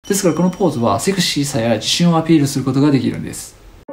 ですからこのポーズはセクシーさや自信をアピールすることができるんです。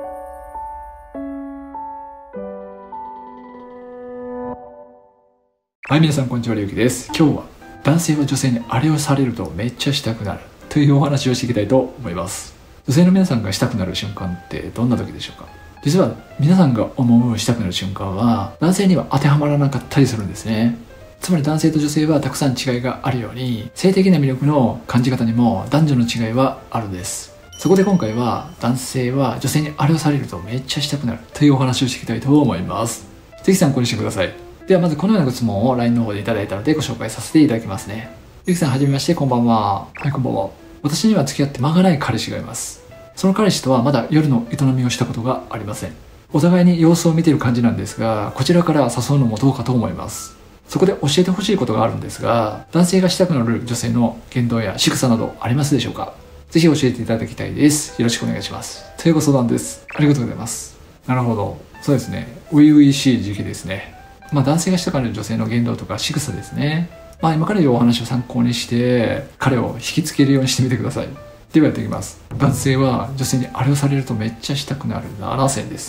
はい、皆さんこんにちは、りゅうきです。今日は男性は女性にあれをされるとめっちゃしたくなるというお話をしていきたいと思います。女性の皆さんがしたくなる瞬間ってどんな時でしょうか？実は皆さんが思うしたくなる瞬間は男性には当てはまらなかったりするんですね。つまり男性と女性はたくさん違いがあるように、性的な魅力の感じ方にも男女の違いはあるんです。そこで今回は男性は女性にあれをされるとめっちゃしたくなるというお話をしていきたいと思います。ぜひ参考にしてください。ではまずこのようなご質問を LINE の方でいただいたのでご紹介させていただきますね。ゆきさんはじめまして、こんばんは。はい、こんばんは。私には付き合って間がない彼氏がいます。その彼氏とはまだ夜の営みをしたことがありません。お互いに様子を見ている感じなんですが、こちらから誘うのもどうかと思います。そこで教えてほしいことがあるんですが、男性がしたくなる女性の言動や仕草などありますでしょうか？ぜひ教えていただきたいです。よろしくお願いします。というご相談です。ありがとうございます。なるほど。そうですね。初々しい時期ですね。男性がしたくなる女性の言動とか仕草ですね。今から言うお話を参考にして彼を引きつけるようにしてみてください。ではやっていきます。男性は女性にあれをされるとめっちゃしたくなる7選です。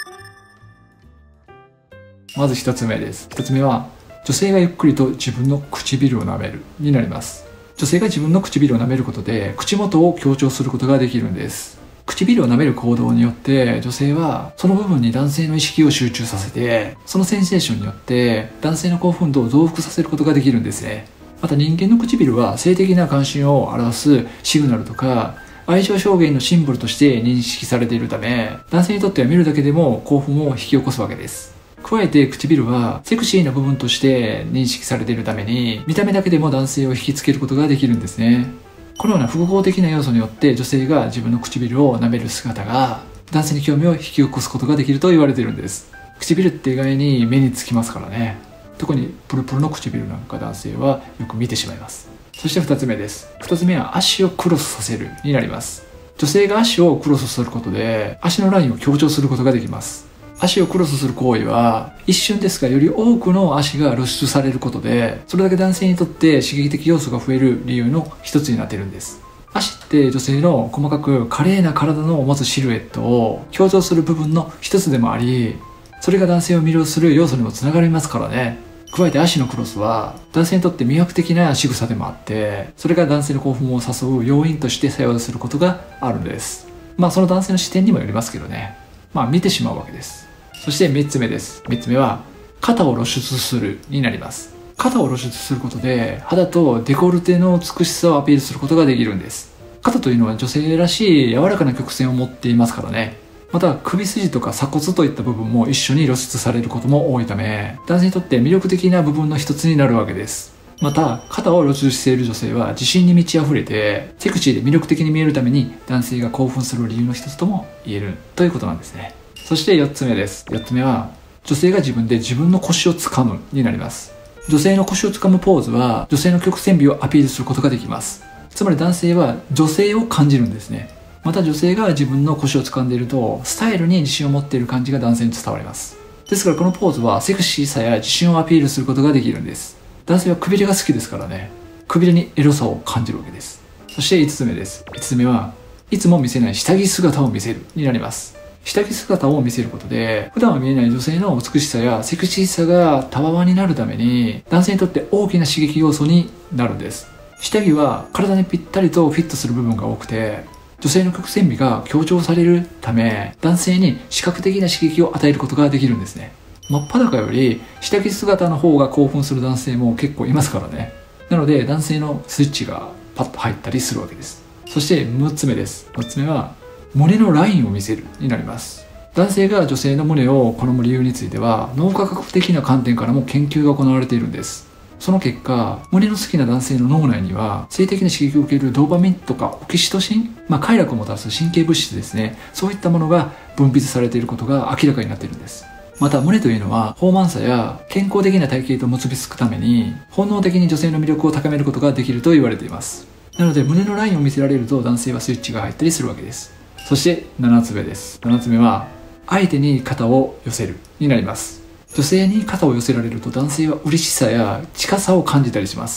まず1つ目です。1つ目は女性がゆっくりと自分の唇を舐めるになります。女性が自分の唇を舐めることで口元を強調することができるんです。唇を舐める行動によって女性はその部分に男性の意識を集中させて、そのセンセーションによって男性の興奮度を増幅させることができるんですね。また人間の唇は性的な関心を表すシグナルとか愛情表現のシンボルとして認識されているため、男性にとっては見るだけでも興奮を引き起こすわけです。加えて唇はセクシーな部分として認識されているために、見た目だけでも男性を引きつけることができるんですね。このような複合的な要素によって女性が自分の唇を舐める姿が男性に興味を引き起こすことができると言われているんです。唇って意外に目につきますからね。特にプルプルの唇なんか男性はよく見てしまいます。そして2つ目です。2つ目は足をクロスさせるになります。女性が足をクロスすることで足のラインを強調することができます。足をクロスする行為は一瞬ですがより多くの足が露出されることで、それだけ男性にとって刺激的要素が増える理由の一つになっているんです。足って女性の細かく華麗な体の持つシルエットを強調する部分の一つでもあり、それが男性を魅了する要素にもつながりますからね。加えて足のクロスは男性にとって魅惑的な仕草でもあって、それが男性の興奮を誘う要因として作用することがあるんです。その男性の視点にもよりますけどね。見てしまうわけです。そして3つ目です。3つ目は肩を露出するになります。肩を露出することで肌とデコルテの美しさをアピールすることができるんです。肩というのは女性らしい柔らかな曲線を持っていますからね。また首筋とか鎖骨といった部分も一緒に露出されることも多いため、男性にとって魅力的な部分の一つになるわけです。また肩を露出している女性は自信に満ち溢れてセクシーで魅力的に見えるために男性が興奮する理由の一つとも言えるということなんですね。そして4つ目です。4つ目は女性が自分で自分の腰を掴むになります。女性の腰を掴むポーズは女性の曲線美をアピールすることができます。つまり男性は女性を感じるんですね。また女性が自分の腰を掴んでいるとスタイルに自信を持っている感じが男性に伝わります。ですからこのポーズはセクシーさや自信をアピールすることができるんです。男性はくびれが好きですからね。くびれにエロさを感じるわけです。そして5つ目です。5つ目はいつも見せない下着姿を見せるになります。下着姿を見せることで普段は見えない女性の美しさやセクシーさがたわわになるために男性にとって大きな刺激要素になるんです。下着は体にぴったりとフィットする部分が多くて女性の曲線美が強調されるため男性に視覚的な刺激を与えることができるんですね。真っ裸より下着姿の方が興奮する男性も結構いますからね。なので男性のスイッチがパッと入ったりするわけです。そして6つ目です。6つ目は胸のラインを見せるになります。男性が女性の胸を好む理由については脳科学的な観点からも研究が行われているんです。その結果胸の好きな男性の脳内には性的な刺激を受けるドーパミンとかオキシトシン、快楽をもたらす神経物質ですね、そういったものが分泌されていることが明らかになっているんです。また胸というのは豊満さや健康的な体型と結びつくために本能的に女性の魅力を高めることができると言われています。なので胸のラインを見せられると男性はスイッチが入ったりするわけです。そして7つ目です。7つ目は相手に肩を寄せるになります。女性に肩を寄せられると男性は嬉しさや近さを感じたりします。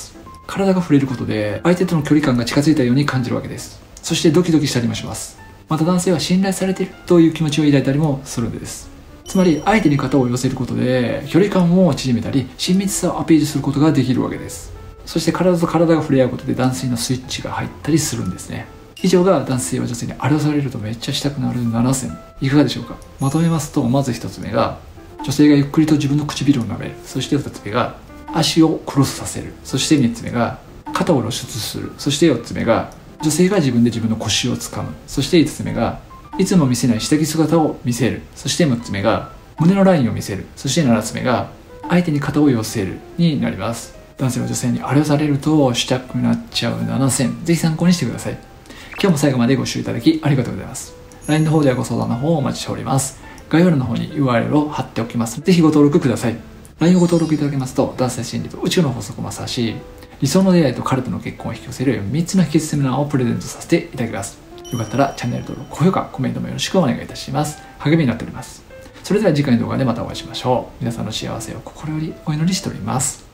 体が触れることで相手との距離感が近づいたように感じるわけです。そしてドキドキしたりもします。また男性は信頼されているという気持ちを抱いたりもするんです。つまり相手に肩を寄せることで距離感を縮めたり親密さをアピールすることができるわけです。そして体と体が触れ合うことで男性のスイッチが入ったりするんですね。以上が男性は女性にあれをされるとめっちゃしたくなる7選。いかがでしょうか。まとめますと、まず1つ目が女性がゆっくりと自分の唇を舐める。そして2つ目が足をクロスさせる。そして3つ目が肩を露出する。そして4つ目が女性が自分で自分の腰をつかむ。そして5つ目がいつも見せない下着姿を見せる。そして6つ目が胸のラインを見せる。そして7つ目が相手に肩を寄せるになります。男性は女性にあれをされるとしたくなっちゃう7選。ぜひ参考にしてください。今日も最後までご視聴いただきありがとうございます。LINE の方ではご相談の方をお待ちしております。概要欄の方に URL を貼っておきます。ぜひご登録ください。LINE をご登録いただけますと、男性心理と宇宙の法則をマスターし、理想の出会いと彼との結婚を引き寄せる3つの秘訣セミナーをプレゼントさせていただきます。よかったらチャンネル登録、高評価、コメントもよろしくお願いいたします。励みになっております。それでは次回の動画でまたお会いしましょう。皆さんの幸せを心よりお祈りしております。